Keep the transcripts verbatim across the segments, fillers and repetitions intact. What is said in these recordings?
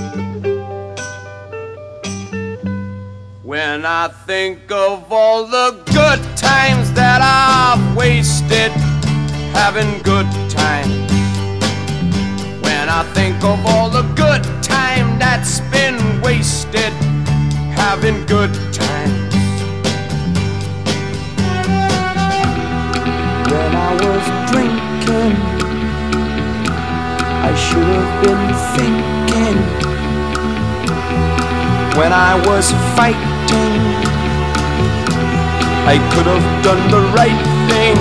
When I think of all the good times that I've wasted having good times, when I think of all the good time that's been wasted having good times. When I was drinking, I should have been thinking. When I was fighting, I could have done the right thing.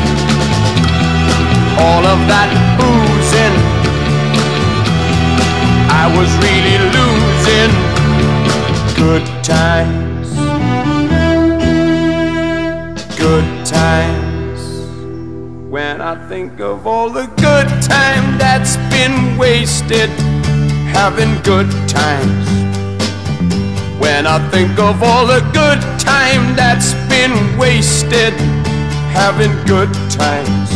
All of that boozing, I was really losing. Good times, good times. When I think of all the good time that's been wasted having good times. When I think of all the good time that's been wasted having good times.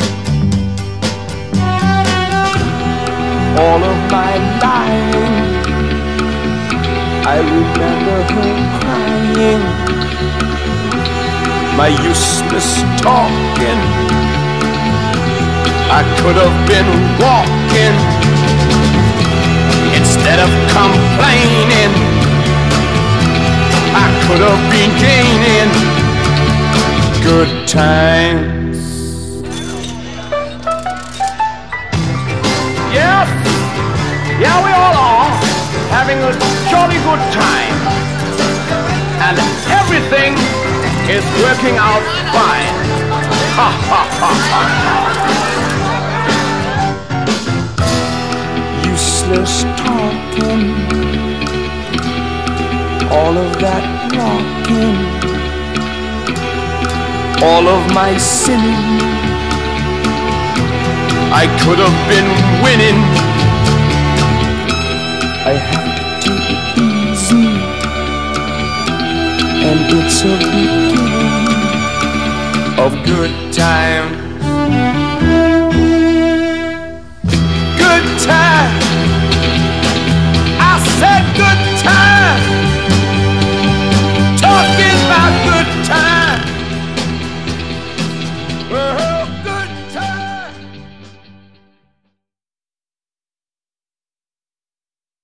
All of my lying, I remember her crying. My useless talking, I could have been walking. Instead of complaining, I could have been gaining good times. Yes, yeah, we all are having a jolly good time, and everything is working out fine. Ha ha ha ha ha. Useless talking, all of that rocking, all of my sinning, I could have been winning. I have to take it easy, and it's a beginning of good time.